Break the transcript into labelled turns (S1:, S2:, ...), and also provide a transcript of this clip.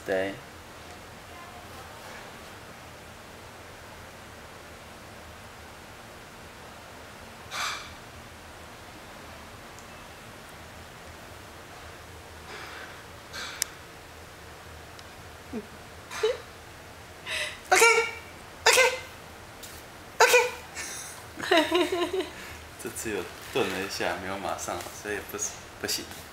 S1: 对。这次有顿了一下，没有马上，所以不行。